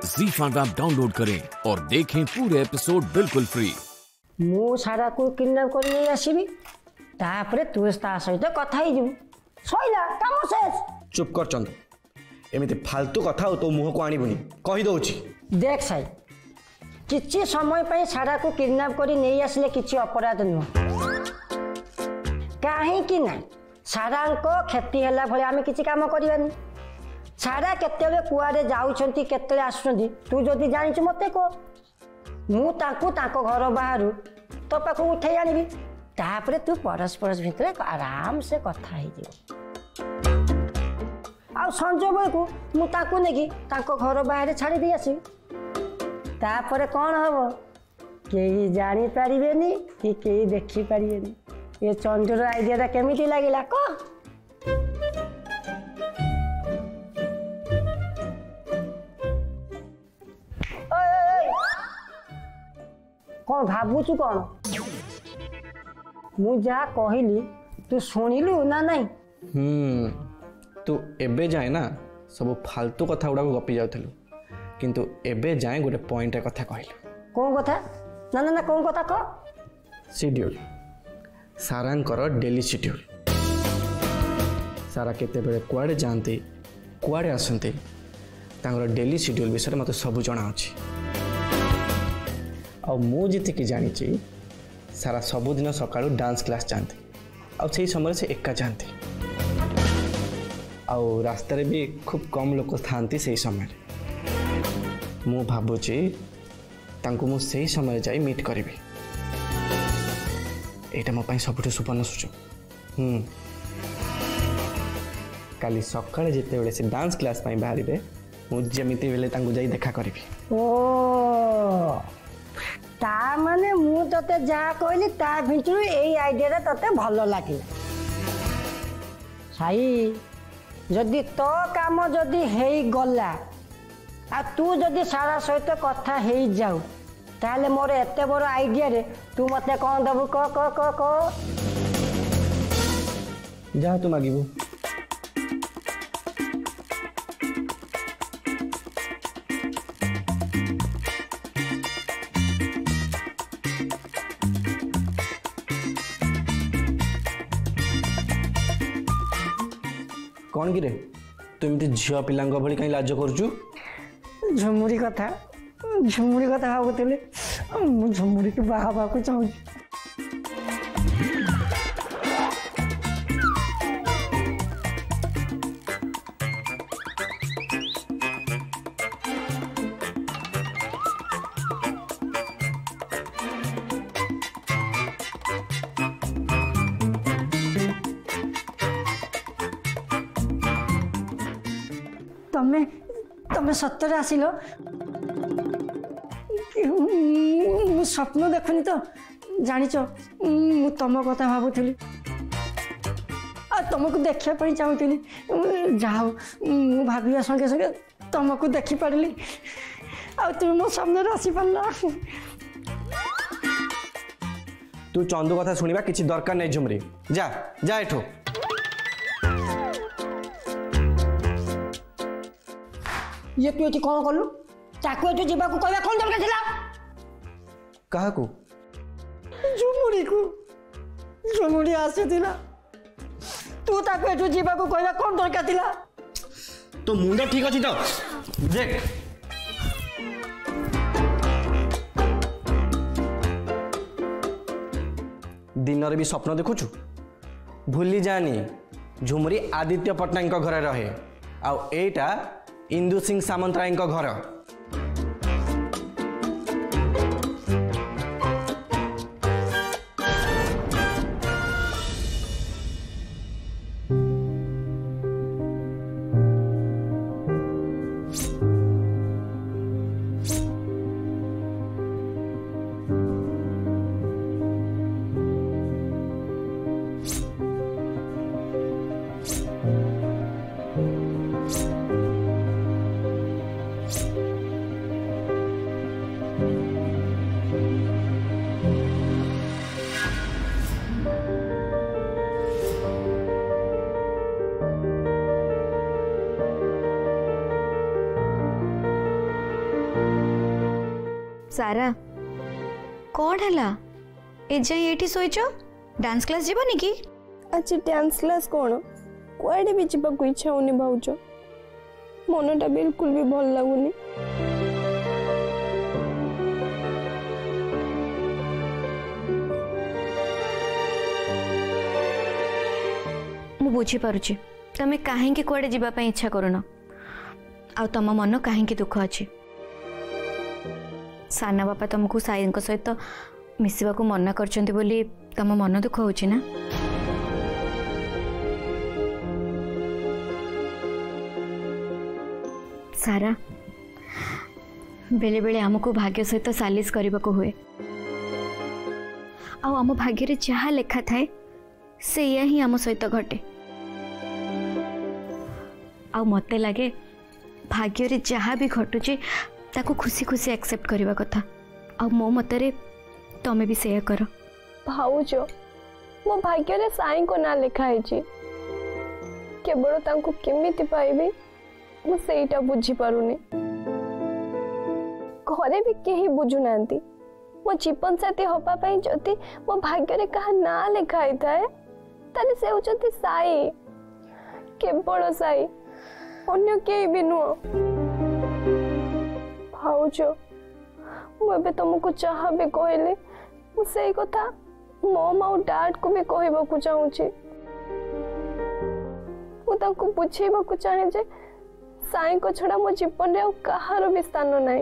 ZEE5 app download करें और देखें पूरे एपिसोड बिल्कुल फ्री। मु सारा को किडनैप कर नहीं आसीबी तापरे तू ता सहित कथा ही जीव सइला काम शेष। चुप कर चंद, एमिति फालतू कथा तो मुह को आनिबुनी कहि दउची। देख साई किछि समय पे सारा को किडनैप करी नहीं आसले किछि अपराध नुह काहे कि ना सारा को क्षति होला भले आमे किछि काम करिवानी। सारा केतेले कुआरे जाउछंती केतेले आसुछंती तू जदी जानिछु मते को मु ताको ताको घर बाहरु तो पाखु उठै आनिबी तापरे तू परस्पर भितरे आराम से कथा हे जीव। आ संजय भाई को मु ताको नेकी ताको घर बाहर छाड़ी दे आसी तापरे कोन हबो केही जानि परिबेनी कि केही देखि परिबेनी। ये चंदुर आइडिया केमिति लागिला को कौन भावुचु कौन मु जा कहली तू शुणिलु ना नहीं। तू एबे जाए ना सब फालतू कथा गुड़ा गपी जाउथलु किंतु एबे जाए गोटे पॉइंट कथा कहलु। कौन कथा ना ना ना कौन कथा को शेड्यूल सारांकर डेली शेड्यूल सारा केते बेले कुआडे जानते कुआडे आसंते तांकर डेली शेड्यूल विषय मते सब जणा अछि। आ मु जीतिकी जानी सारा सबुदिन सकाळू डांस क्लास जाते आई समय से एका जाते आउ रास्ता भी खूब कम लोक था से समय मु भावुची तांको मु से समय जाई मीट करी एटा मो पाई सबुठ सुवर्ण सुजोग। काली सकाळे जेते बेले से डांस क्लास पाई बाहरिबे मु जेमिति बेले तांको जाई देखा करी। ओ ता माने मु तते जा कहली ता भितरु एई आइडिया तते भलो लागिला। साई जदि तो काम जदि हेई गला आ तू जदि सारा सहित कथा हेई जाऊ ताले मोर एते बड़ आइडिया रे तू मते कोन दबु क जा तू मागिबू कौन कि रे तू एमती झिया पिलांग भली कहीं लाज करजु। झुमुरी कथा भावुतले मु झुमुरी के बाहा को चाहू। तमे सत्तर आसिल मु स्वप्न देखुनी तो जानिच मु तुम कथा भावुली आ तुमको देखा चाहूली जाओ मु भाविया संगे संगे तुमको देखी पारिली आ तुम मो सामने आसी पारला। तू चंदू कथा सुनिबा किछि दरकार नै झुमरी जा जा एठो। ये तू एठी कौन कलु ताको एठी जीवा को कहबा कोन दरकार थिला कहा को झुमुरी आसीला तू ताको एठी जीवा को कहबा कोन दरकार थिला। तो मुंडा ठीक अछि तो देख दिन रे भी स्वप्न देखुछु भूली जानी झुमुरी आदित्य पट्टनायक घर रहे आउ एटा इंदु सिंह सामंतराय घर। सारा कौन है ए जाए ये शोच डांस क्लास जीवनी कि आज डांस क्लास कौन कुआडे भी जावाक इच्छा होनी भाउज मनटा बिल्कुल भी भल लगुनी मु बुझी पारुची तमे काहेंकी कुआडे जीवा पई इच्छा करूना आ तम मन काहेंकी दुख अछि साना बापा तुमको साई सहित मिसवा को मना करचंती बोली तम मन दुख होची ना सारा बेले बेले हमको भाग्य सहित सालिश करने को हुए आम भाग्य रे जहाँ लेखा थाए से या ही आम सहित घटे आ मते लगे भाग्य रे जहाँ भी घटुचे ताको खुशी खुशी एक्सेप्ट करवा कथा आ मो मतरे तमे भी सेया कर भाउज मो भाग्य रे साई को ना लिखा है केवल तांको केमिति पाइबे मु सेटा बुझी पारुनी घरे भी केही बुझु नांती मो जीवन साथी होपा पई जति मो भाग्य रे कहा ना लिखा है थाए ताले से उचती साई केवल साई अन्य केही भी नुह भाउज मुझे तुमको चाह भी कहले मुझे कथा मम आउ डैड को भी कहबा चाहूची मुझे बुझेबा चाहे जे साई को छड़ा मो जीवन रे कहार भी स्थान नहीं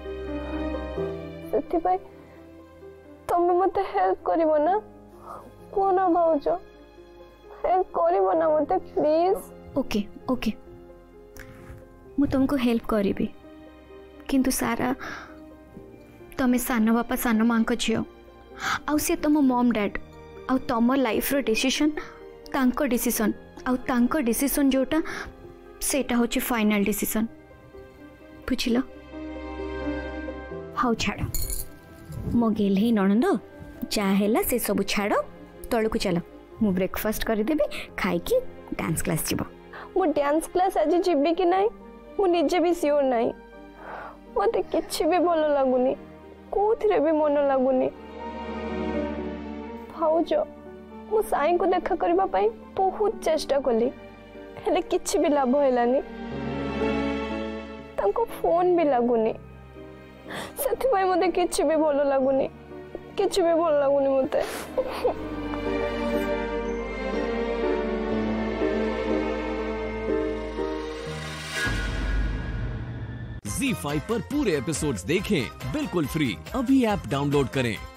से तुम मत हेल्प करिवो ना कोन भाउज हेल्प करिवो ना मते प्लीज ओके ओके मु तुमको हेल्प करी किंतु सारा तमे सान बापा सान माँ झील आउ सी तुम मम डैड आउ तुम लाइफ रो डिसीजन तांको डिसीजन आउ तांको डिसीजन जोटा सेटा होची फाइनल डिसीजन बुझिल हाउ छाड़ मो गेल ही ननंद जा हैला से सब छाड़ तल को चल मु ब्रेकफास्ट कर देबी खाई की डांस क्लास जीव मु डांस क्लास आज जीबी कि नहीं मु निजे भी सियोर नहीं मते किछि भी भलो लागुनी कोथिरे भी मन लागुनी भाउज मु साई को देखा करबा पई बहुत चेष्टा कली हेले किछि भी लाभ हेलानी तांको फोन भी लागुनी सेति पई मते किछि भी भलो लागुनी किछि भी भलो लागुनी मते ZEE5 पर पूरे एपिसोड्स देखें बिल्कुल फ्री। अभी ऐप डाउनलोड करें।